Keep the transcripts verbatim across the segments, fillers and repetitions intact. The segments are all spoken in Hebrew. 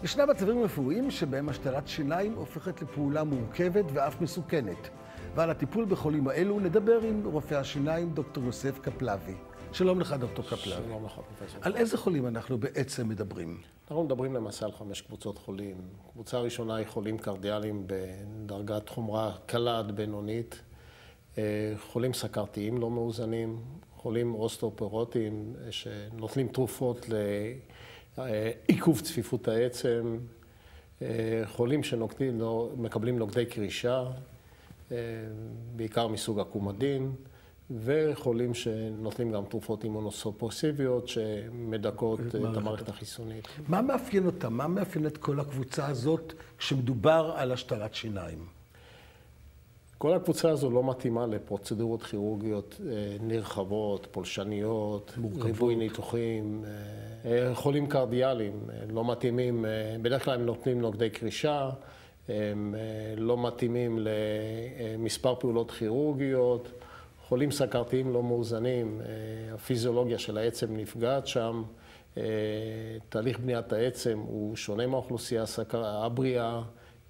ישנם מצבים רפואיים שבהם השתלת שיניים הופכת לפעולה מורכבת ואף מסוכנת. ועל הטיפול בחולים האלו נדבר עם רופא השיניים דוקטור יוסף קפלבי. שלום לך דוקטור קפלבי. שלום לך פרופסור. על איזה חולים אנחנו בעצם מדברים? אנחנו מדברים למעשה על חמש קבוצות חולים. קבוצה הראשונה היא חולים קרדיאליים בדרגת חומרה קלה עד בינונית, חולים סכרתיים לא מאוזנים, חולים אוסטאופורוזיים שנוטלים תרופות לעיכוב צפיפות העצם, חולים שמקבלים נוגדי קרישה, בעיקר מסוג הקומדין, וחולים שנוטלים גם תרופות אימונוסופרסיביות שמדכאות את המערכת החיסונית. מה מאפיין אותה? מה מאפיין את כל הקבוצה הזאת כשמדובר על השתלת שיניים? כל הקבוצה הזו לא מתאימה לפרוצדורות כירורגיות נרחבות, פולשניות, ריבוי ניתוחים. חולים קרדיאליים לא מתאימים, בדרך כלל הם נותנים נוגדי קרישה, הם לא מתאימים למספר פעולות כירורגיות. חולים סכרתיים לא מאוזנים, הפיזיולוגיה של העצם נפגעת שם, תהליך בניית העצם הוא שונה מהאוכלוסייה הבריאה,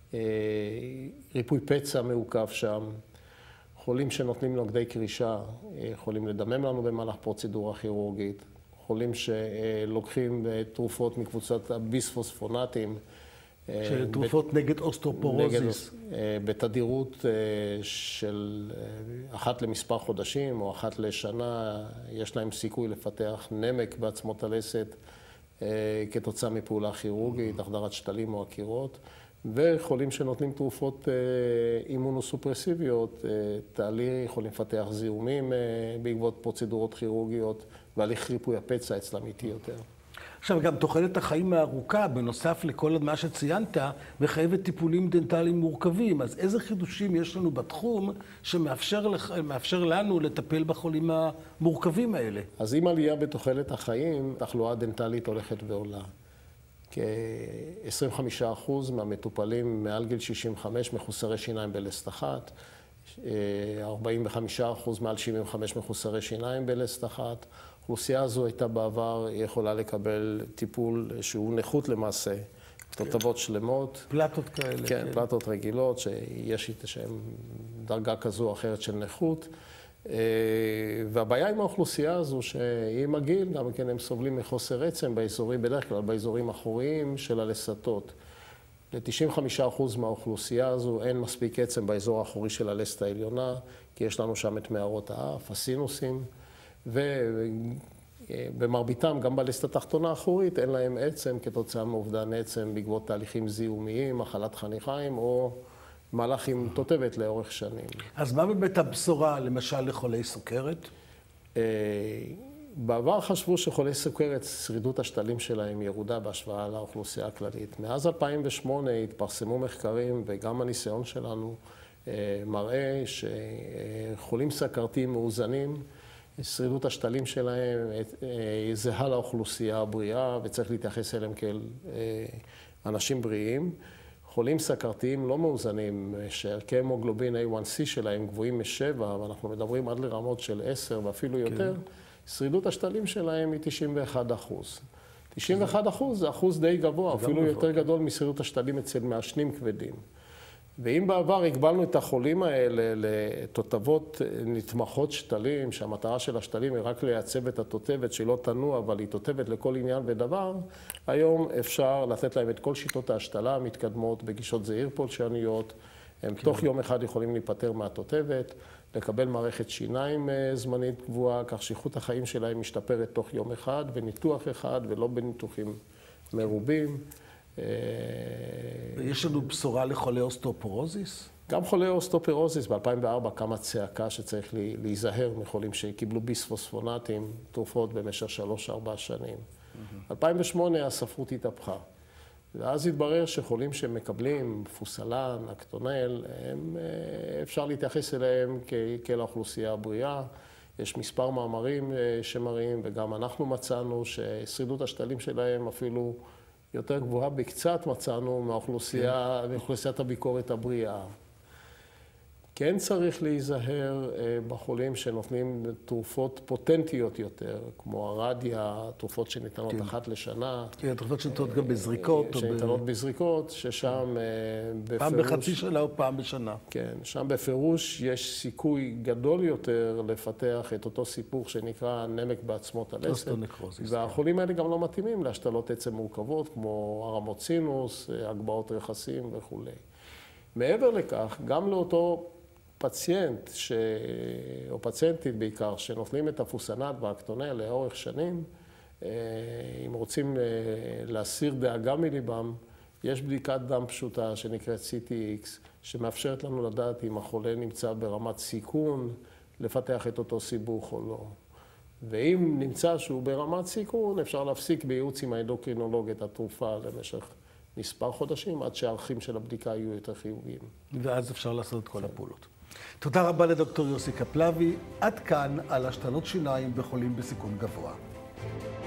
ריפוי פצע מעוכב שם, חולים שנותנים נוגדי קרישה, יכולים לדמם לנו במהלך פרוצדורה כירורגית, חולים שלוקחים תרופות מקבוצת הביספוספונטים, תרופות נגד אוסטאופורוזיס. בתדירות של אחת למספר חודשים או אחת לשנה, יש להם סיכוי לפתח נמק בעצמות הלסת כתוצאה מפעולה כירורגית, החדרת שתלים או עקירות, וחולים שנותנים תרופות אימונוסופרסיביות, תהליך יכולים לפתח זיהומים בעקבות פרוצדורות כירורגיות, והליך ריפוי הפצע אצלם איטי יותר. עכשיו, גם תוחלת החיים הארוכה, בנוסף לכל מה שציינת, מחייבת טיפולים דנטליים מורכבים. אז איזה חידושים יש לנו בתחום שמאפשר לך, מאפשר לנו לטפל בחולים המורכבים האלה? אז עם עלייה בתוחלת החיים, תחלואה דנטלית הולכת ועולה. כ-עשרים וחמישה אחוז מהמטופלים מעל גיל שישים וחמש מחוסרי שיניים בלסת אחת, ארבעים וחמישה אחוז מעל שבעים וחמש מחוסרי שיניים בלסת אחת. האוכלוסייה הזו הייתה בעבר, היא יכולה לקבל טיפול שהוא נכות למעשה, תותבות שלמות. פלטות כאלה. כן, פלטות רגילות, שיש איתה שהן דרגה כזו או אחרת של נכות. והבעיה עם האוכלוסייה הזו, שעם הגיל, גם כן הם סובלים מחוסר עצם באזורים, בדרך כלל באזורים אחוריים של הלסתות. ל-תשעים וחמישה אחוז מהאוכלוסייה הזו אין מספיק עצם באזור האחורי של הלסת העליונה, כי יש לנו שם את מערות האף, הסינוסים. ובמרביתם, גם בלסת התחתונה האחורית, אין להם עצם כתוצאה מאובדן עצם בעקבות תהליכים זיהומיים, מחלת חניכיים או מהלך עם תותבת לאורך שנים. אז מה באמת הבשורה, למשל, לחולי סוכרת? בעבר חשבו שחולי סוכרת, שרידות השתלים שלהם ירודה בהשוואה לאוכלוסייה הכללית. מאז אלפיים ושמונה התפרסמו מחקרים, וגם הניסיון שלנו מראה שחולים סכרתיים מאוזנים, שרידות השתלים שלהם זהה לאוכלוסייה הבריאה, וצריך להתייחס אליהם כאל אנשים בריאים. חולים סכרתיים לא מאוזנים, שערכי המוגלובין איי וואן סי שלהם גבוהים משבע, ואנחנו מדברים עד לרמות של עשר ואפילו יותר, שרידות השתלים שלהם היא תשעים ואחד אחוז. תשעים ואחד אחוז זה אחוז די גבוה, אפילו יותר גדול משרידות השתלים אצל מעשנים כבדים. ואם בעבר הגבלנו את החולים האלה לתותבות נתמכות שתלים, שהמטרה של השתלים היא רק לייצב את התותבת, שהיא לא תנוע, אבל היא תותבת לכל עניין ודבר, היום אפשר לתת להם את כל שיטות ההשתלה המתקדמות בגישות זעיר פולשניות. הם כן. תוך יום אחד יכולים להיפטר מהתותבת, לקבל מערכת שיניים זמנית קבועה, כך שאיכות החיים שלהם משתפרת תוך יום אחד, בניתוח אחד ולא בניתוחים מרובים. יש לנו בשורה לחולי אוסטאופורוזיס? גם חולי אוסטאופורוזיס, ב-אלפיים וארבע קמה צעקה שצריך להיזהר מחולים שקיבלו ביספוספונטים, תרופות במשך שלוש ארבע שנים. אלפיים ושמונה הספרות התהפכה. ואז התברר שחולים שמקבלים פוסלן, אקטונל, הם, אפשר להתייחס אליהם כאל האוכלוסייה הבריאה. יש מספר מאמרים שמראים, וגם אנחנו מצאנו ששרידות השתלים שלהם אפילו יותר גבוהה בקצת מצאנו מהאוכלוסייה, מאוכלוסיית הביקורת הבריאה. כן צריך להיזהר בחולים שנותנים תרופות פוטנטיות יותר, כמו הרדיה, תרופות שניתנות כן. אחת לשנה. כן, תרופות שניתנות גם בזריקות. שניתנות ב... בזריקות, ששם בפירוש... פעם בחצי שנה או פעם בשנה. כן, שם בפירוש יש סיכוי גדול יותר לפתח את אותו סיפור שנקרא נמק בעצמות הלסת. והחולים האלה גם לא מתאימים להשתלות עצם מורכבות, כמו הרמות סינוס, הגבהות רכסים וכו'. מעבר לכך, גם לאותו פציינט, ש... או פציינטית בעיקר, שנוטלים את הפוסנת והאקטונל לאורך שנים, אם רוצים להסיר דאגה מליבם, יש בדיקת דם פשוטה שנקראת סי טי אקס, שמאפשרת לנו לדעת אם החולה נמצא ברמת סיכון לפתח את אותו סיבוך או לא. ואם נמצא שהוא ברמת סיכון, אפשר להפסיק בייעוץ עם האנדוקרינולוג את התרופה למשך מספר חודשים, עד שהערכים של הבדיקה יהיו יותר חיוביים. ואז אפשר לעשות את כל הפעולות. תודה רבה לדוקטור יוסי קפלבי. עד כאן על השתלות שיניים בחולים בסיכון גבוה.